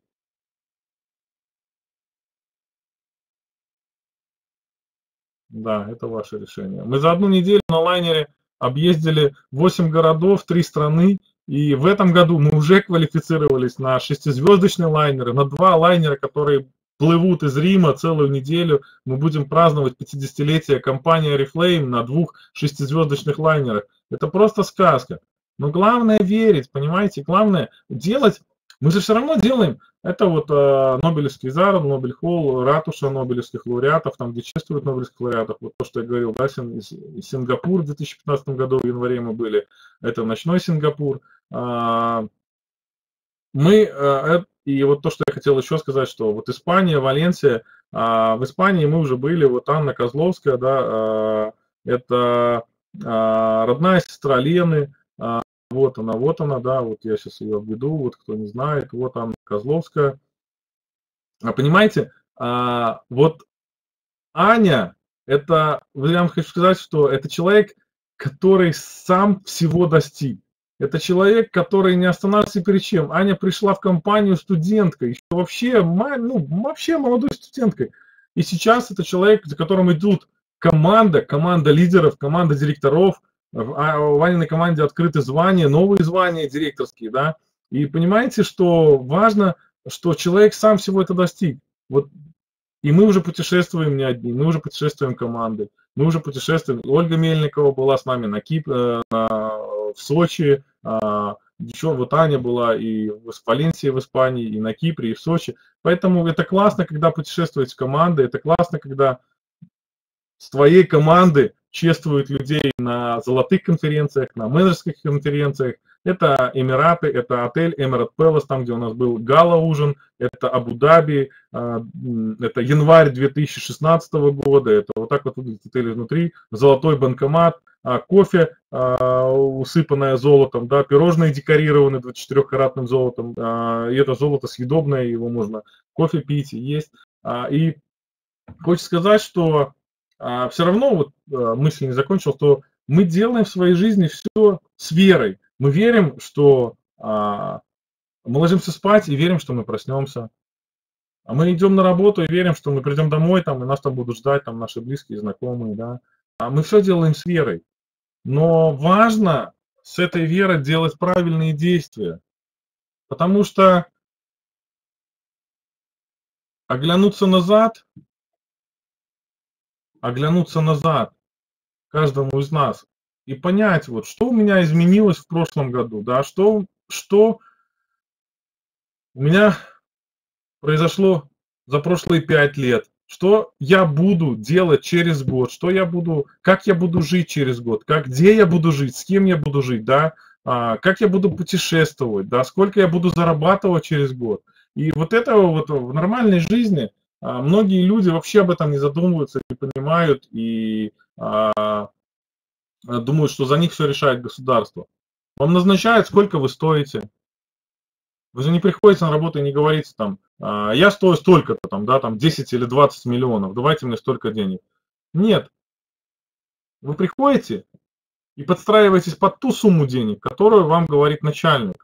Да, это ваше решение. Мы за одну неделю на лайнере объездили восемь городов, три страны, и в этом году мы уже квалифицировались на шестизвездочные лайнеры, на два лайнера, которые плывут из Рима целую неделю. Мы будем праздновать пятидесятилетие компании Oriflame на двух шестизвездочных лайнерах. Это просто сказка. Но главное верить, понимаете, главное делать. Мы же все равно делаем. Это вот э, Нобелевский зал, Нобель холл, ратуша Нобелевских лауреатов, там где чествуют Нобелевских лауреатов. Вот то, что я говорил, да, Сингапур в две тысячи пятнадцатом году в январе мы были. Это ночной Сингапур. А, мы, э, и вот то, что я хотел хотел еще сказать, что вот Испания, Валенсия, а, в Испании мы уже были, вот Анна Козловская, да, а, это а, родная сестра Лены, а, вот она, вот она, да, вот я сейчас ее обведу, вот кто не знает, вот Анна Козловская. А понимаете, а, вот Аня, это, я вам хочу сказать, что это человек, который сам всего достиг. Это человек, который не останавливается перед чем. Аня пришла в компанию студенткой, еще вообще, ну, вообще молодой студенткой. И сейчас это человек, за которым идут команда, команда лидеров, команда директоров. В Аниной команде открыты звания, новые звания директорские, да. И понимаете, что важно, что человек сам всего это достиг. Вот. И мы уже путешествуем не одни, мы уже путешествуем командой, мы уже путешествуем. Ольга Мельникова была с нами на Кипре, на, в Сочи, еще вот Аня была и в Валенсии в Испании, и на Кипре, и в Сочи. Поэтому это классно, когда путешествуете командой, это классно, когда с твоей команды чествуют людей на золотых конференциях, на менеджерских конференциях. Это Эмираты, это отель Эмират Пэлас, там, где у нас был гала-ужин, это Абу-Даби, это январь две тысячи шестнадцатого года, это вот так вот выглядит отель изнутри, золотой банкомат, кофе, усыпанное золотом, да, пирожные декорированы двадцатичетырёхкаратным золотом, и это золото съедобное, его можно кофе пить и есть. И хочется сказать, что все равно, вот мысль не закончил, что мы делаем в своей жизни все с верой. Мы верим, что а, мы ложимся спать и верим, что мы проснемся. А мы идем на работу и верим, что мы придем домой, там, и нас там будут ждать там, наши близкие, знакомые. Да? А мы все делаем с верой. Но важно с этой верой делать правильные действия. Потому что оглянуться назад, оглянуться назад каждому из нас и понять, вот, что у меня изменилось в прошлом году, да, что, что у меня произошло за прошлые пять лет, что я буду делать через год, что я буду, как я буду жить через год, как, где я буду жить, с кем я буду жить, да, а, как я буду путешествовать, да, сколько я буду зарабатывать через год. И вот это вот в нормальной жизни а, многие люди вообще об этом не задумываются, не понимают и а, думают, что за них все решает государство. Вам назначают, сколько вы стоите. Вы же не приходите на работу и не говорите там, я стою столько-то, там, да, там десять или двадцать миллионов, давайте мне столько денег. Нет. Вы приходите и подстраиваетесь под ту сумму денег, которую вам говорит начальник.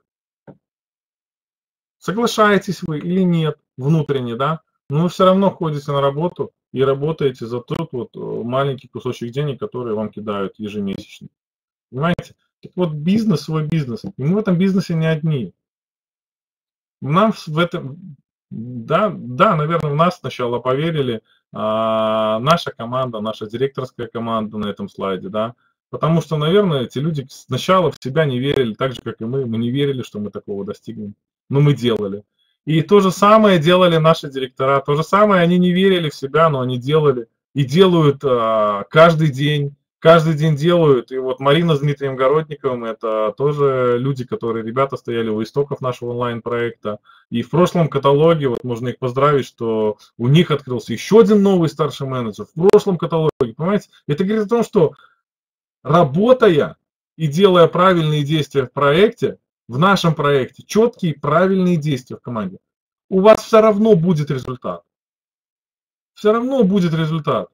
Соглашаетесь вы или нет внутренне, да, но вы все равно ходите на работу и работаете за тот вот маленький кусочек денег, который вам кидают ежемесячно. Понимаете? Так вот, бизнес свой бизнес. И мы в этом бизнесе не одни. Нам в этом, да, да, наверное, в нас сначала поверили а, наша команда, наша директорская команда на этом слайде, да, потому что, наверное, эти люди сначала в себя не верили, так же, как и мы, мы не верили, что мы такого достигнем, но мы делали. И то же самое делали наши директора, то же самое они не верили в себя, но они делали и делают а, каждый день. Каждый день делают, и вот Марина с Дмитрием Городниковым, это тоже люди, которые, ребята, стояли у истоков нашего онлайн-проекта, и в прошлом каталоге, вот можно их поздравить, что у них открылся еще один новый старший менеджер, в прошлом каталоге, понимаете, это говорит о том, что работая и делая правильные действия в проекте, в нашем проекте, четкие правильные действия в команде, у вас все равно будет результат, все равно будет результат.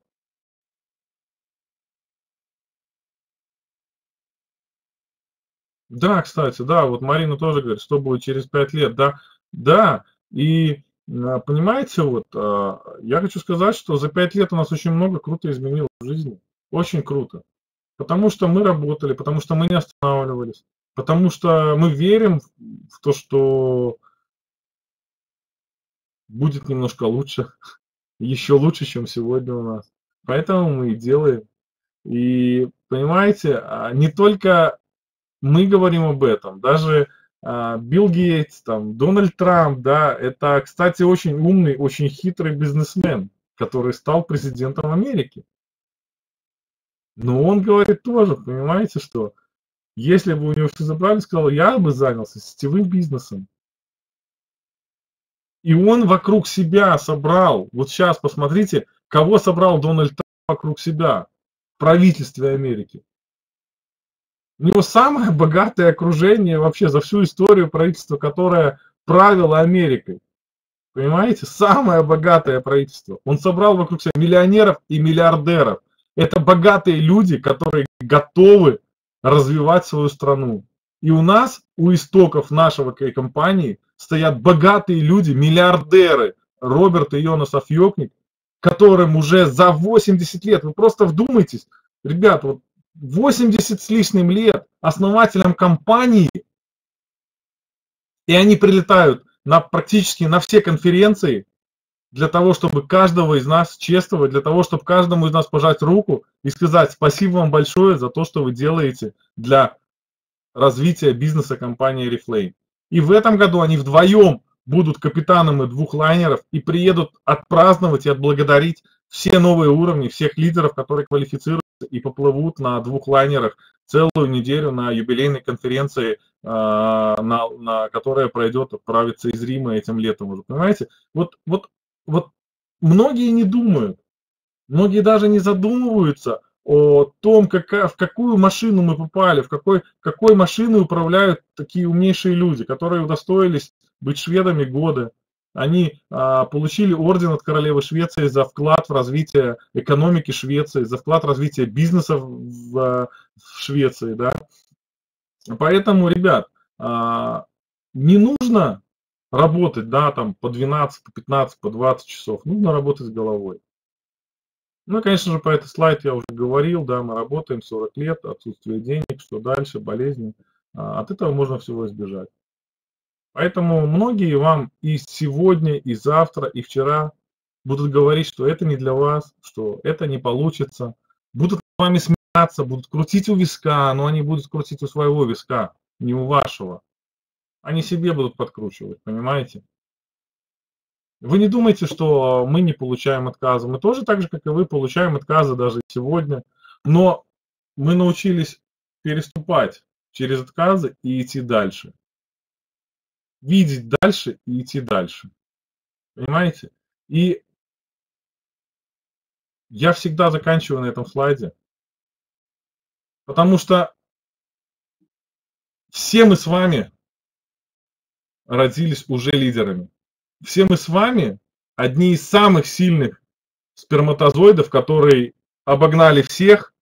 Да, кстати, да, вот Марина тоже говорит, что будет через пять лет, да, да, и а, понимаете, вот а, я хочу сказать, что за пять лет у нас очень много круто изменилось в жизни, очень круто, потому что мы работали, потому что мы не останавливались, потому что мы верим в то, что будет немножко лучше, еще лучше, чем сегодня у нас, поэтому мы и делаем, и понимаете, а, не только мы говорим об этом, даже а, Билл Гейтс, там, Дональд Трамп, да, это, кстати, очень умный, очень хитрый бизнесмен, который стал президентом Америки. Но он говорит тоже, понимаете, что если бы у него все забрали, сказал, я бы занялся сетевым бизнесом. И он вокруг себя собрал, вот сейчас посмотрите, кого собрал Дональд Трамп вокруг себя в правительстве Америки. У него самое богатое окружение вообще за всю историю правительства, которое правило Америкой. Понимаете? Самое богатое правительство. Он собрал вокруг себя миллионеров и миллиардеров. Это богатые люди, которые готовы развивать свою страну. И у нас, у истоков нашего компании, стоят богатые люди, миллиардеры. Роберт и Йонас Афьёкник, которым уже за восемьдесят лет, вы просто вдумайтесь, ребят, вот восемьдесят с лишним лет основателям компании, и они прилетают на практически на все конференции для того, чтобы каждого из нас чествовать, для того, чтобы каждому из нас пожать руку и сказать спасибо вам большое за то, что вы делаете для развития бизнеса компании Oriflame. И в этом году они вдвоем будут капитанами двух лайнеров и приедут отпраздновать и отблагодарить все новые уровни, всех лидеров, которые квалифицируются и поплывут на двух лайнерах целую неделю на юбилейной конференции, на, на которая пройдет, отправится из Рима этим летом уже, понимаете? Вот, вот, вот многие не думают, многие даже не задумываются о том, как, в какую машину мы попали, в какой, какой машиной управляют такие умнейшие люди, которые удостоились быть шведами года. Они а, получили орден от королевы Швеции за вклад в развитие экономики Швеции, за вклад в развитие бизнеса в, в Швеции. Да? Поэтому, ребят, а, не нужно работать да, там, по двенадцать, по пятнадцать, по двадцать часов. Нужно работать с головой. Ну, конечно же, по этой слайд я уже говорил, да, мы работаем сорок лет, отсутствие денег, что дальше, болезни. От этого можно всего избежать. Поэтому многие вам и сегодня, и завтра, и вчера будут говорить, что это не для вас, что это не получится. Будут с вами смеяться, будут крутить у виска, но они будут крутить у своего виска, не у вашего. Они себе будут подкручивать, понимаете? Вы не думайте, что мы не получаем отказы. Мы тоже так же, как и вы, получаем отказы даже сегодня. Но мы научились переступать через отказы и идти дальше. Видеть дальше и идти дальше. Понимаете? И я всегда заканчиваю на этом слайде. Потому что все мы с вами родились уже лидерами. Все мы с вами одни из самых сильных сперматозоидов, которые обогнали всех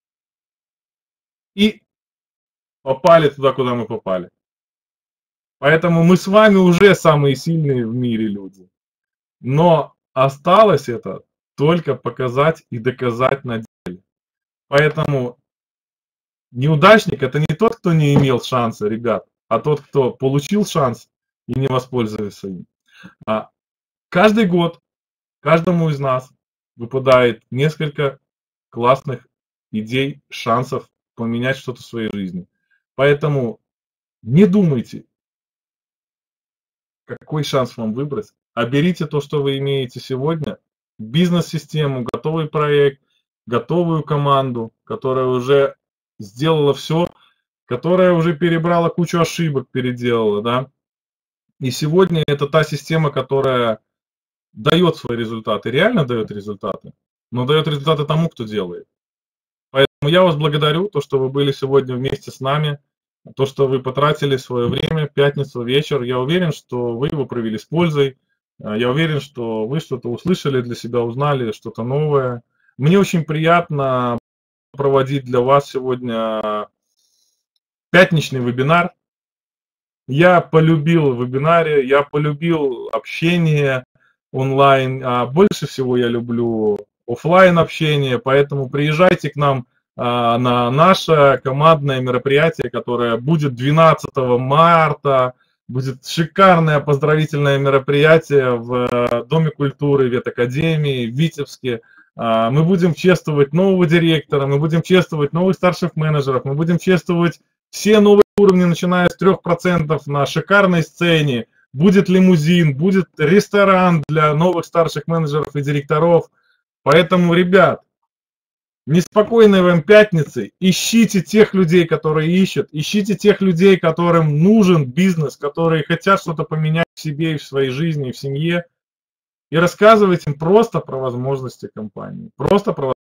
и попали туда, куда мы попали. Поэтому мы с вами уже самые сильные в мире люди. Но осталось это только показать и доказать на деле. Поэтому неудачник это не тот, кто не имел шанса, ребят, а тот, кто получил шанс и не воспользовался им. А каждый год каждому из нас выпадает несколько классных идей, шансов поменять что-то в своей жизни. Поэтому не думайте, какой шанс вам выбрать, а берите то, что вы имеете сегодня, бизнес-систему, готовый проект, готовую команду, которая уже сделала все, которая уже перебрала кучу ошибок, переделала, да. И сегодня это та система, которая дает свои результаты, реально дает результаты, но дает результаты тому, кто делает. Поэтому я вас благодарю, то, что вы были сегодня вместе с нами, то, что вы потратили свое время, пятницу, вечер. Я уверен, что вы его провели с пользой. Я уверен, что вы что-то услышали для себя, узнали что-то новое. Мне очень приятно проводить для вас сегодня пятничный вебинар. Я полюбил вебинаре, я полюбил общение онлайн, а больше всего я люблю офлайн общение, поэтому приезжайте к нам а, на наше командное мероприятие, которое будет двенадцатого марта, будет шикарное поздравительное мероприятие в Доме культуры Ветакадемии в Витебске. А, мы будем чествовать нового директора, мы будем чествовать новых старших менеджеров, мы будем чествовать все новые уровни, начиная с трёх процентов на шикарной сцене. Будет лимузин, будет ресторан для новых старших менеджеров и директоров. Поэтому, ребят, Неспокойной вам пятницы. Ищите тех людей, которые ищут. Ищите тех людей, которым нужен бизнес, которые хотят что-то поменять в себе и в своей жизни, и в семье. И рассказывайте им просто про возможности компании. Просто про